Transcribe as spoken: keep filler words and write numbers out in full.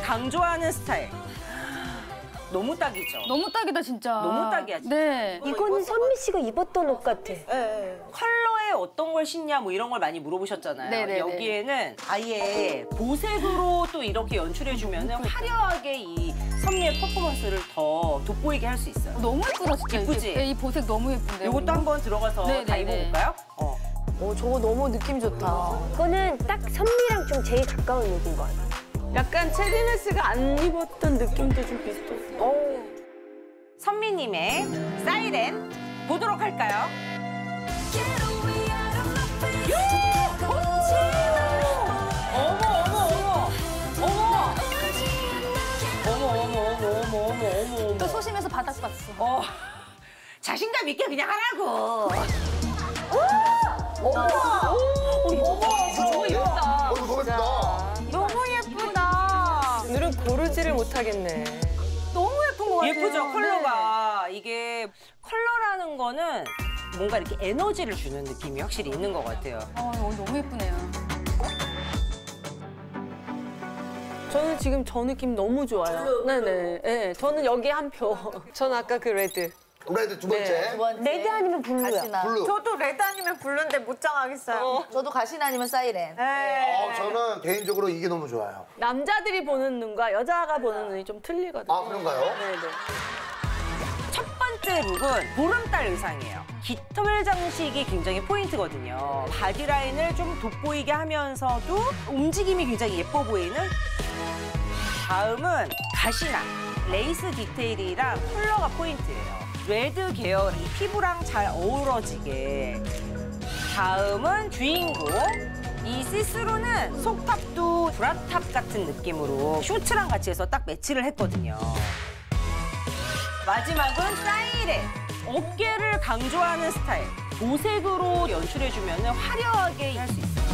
강조하는 스타일. 너무 딱이죠. 너무 딱이다 진짜. 너무 딱이야. 네. 이거는 선미 씨가 입었던 옷 같아. 네, 네. 컬러에 어떤 걸 신냐 뭐 이런 걸 많이 물어보셨잖아요. 네네네. 여기에는 아예 보색으로 또 이렇게 연출해주면 화려하게 이 선미의 퍼포먼스를 더 돋보이게 할 수 있어요. 너무 예쁘다 진짜. 예쁘지? 이게. 이 보색 너무 예쁜데. 이것도 한번 들어가서 네네네. 다 입어볼까요? 어. 어, 저거 너무 느낌 좋다. 이거는 딱 선미랑 좀 제일 가까운 룩인 것 같아. 약간 체리네스가 안 입었던 느낌도 좀 비슷해. 어. 선미님의 사이렌 보도록 할까요? 어머 어머 어머 어머 어머 어머 어머 어머 어머 어머 또 소심해서 바닥 봤어. 어 자신감 있게 그냥 하라고. 어머! 너무 예쁘다. 어, 이거 너무 예쁘다. 너무 예쁘다. 오늘은 고르지를 못하겠네. 너무 예쁜 것 같아요. 예쁘죠 컬러가. 이게 컬러라는 거는 뭔가 이렇게 에너지를 주는 느낌이 확실히 있는 것 같아요. 어, 오늘 너무 예쁘네요. 저는 지금 저 느낌 너무 좋아요. 네네. 네, 저는 여기 한 표. 저는 아까 그 레드. 레드 두 번째. 두 번째. 레드 아니면 블루야. 가시나. 블루. 저도 레드 아니면 블루인데 못 정하겠어요. 저도 가시나 아니면 사이렌. 어, 저는 개인적으로 이게 너무 좋아요. 남자들이 보는 눈과 여자가 보는 눈이 좀 틀리거든요. 아, 그런가요? 네네. 첫 번째 룩은 보름달 의상이에요. 깃털 장식이 굉장히 포인트거든요. 바디라인을 좀 돋보이게 하면서도 움직임이 굉장히 예뻐 보이는. 다음은 가시나. 레이스 디테일이랑 컬러가 포인트예요. 레드 계열, 이 피부랑 잘 어우러지게. 다음은 주인공. 이 시스루는 속탑도 브라탑 같은 느낌으로 쇼츠랑 같이 해서 딱 매치를 했거든요. 마지막은 사이렌. 어깨를 강조하는 스타일. 보색으로 연출해주면 화려하게 할 수 있어요.